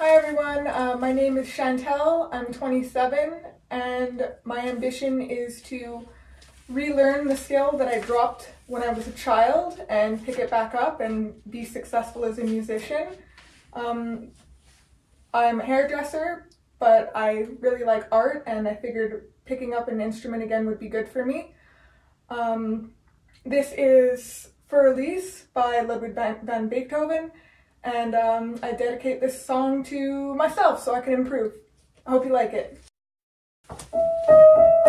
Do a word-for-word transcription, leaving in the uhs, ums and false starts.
Hi everyone, uh, my name is Chantelle, I'm twenty-seven, and my ambition is to relearn the skill that I dropped when I was a child and pick it back up and be successful as a musician. Um, I'm a hairdresser, but I really like art, and I figured picking up an instrument again would be good for me. Um, this is For Elise by Ludwig van Beethoven, and um, I dedicate this song to myself so I can improve. I hope you like it.